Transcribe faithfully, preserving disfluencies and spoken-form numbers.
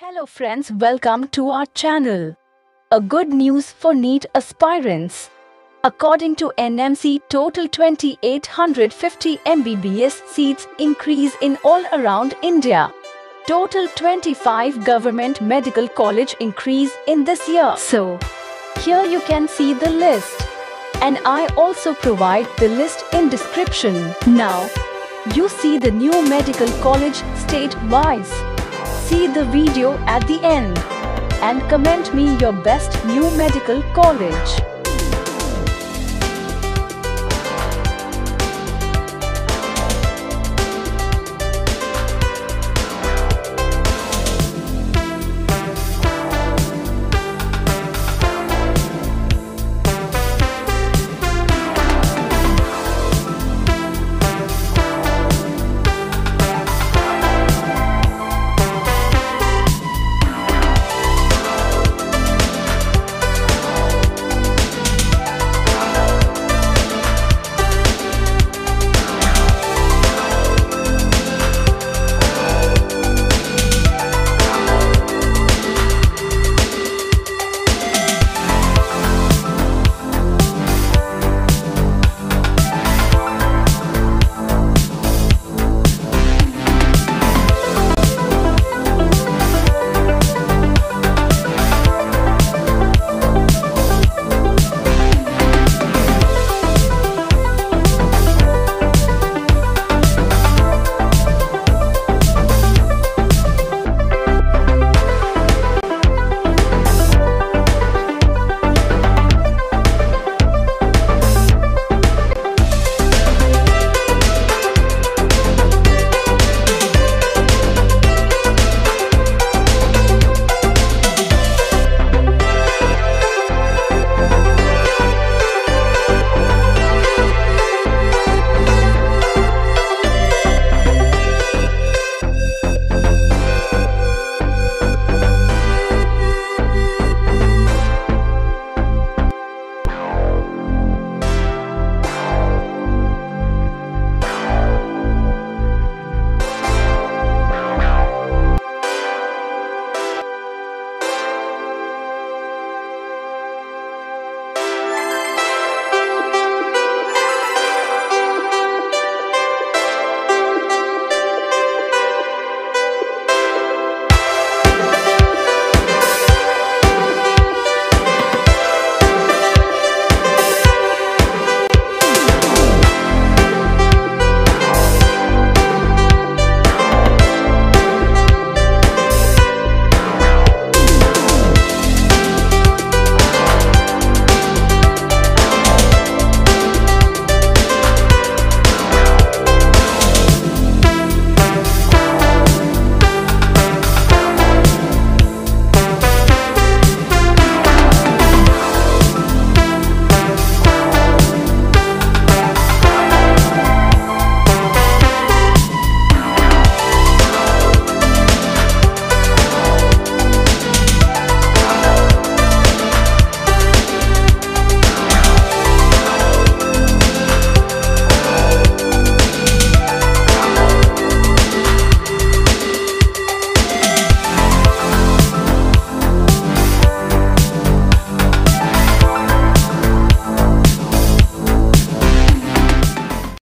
Hello friends, welcome to our channel. A good news for NEET aspirants. According to N M C, total two thousand eight hundred fifty M B B S seats increase in all around India. Total twenty-five government medical college increase in this year. So, here you can see the list. And I also provide the list in description. Now, you see the new medical college state-wise. See the video at the end and comment me your best new medical college.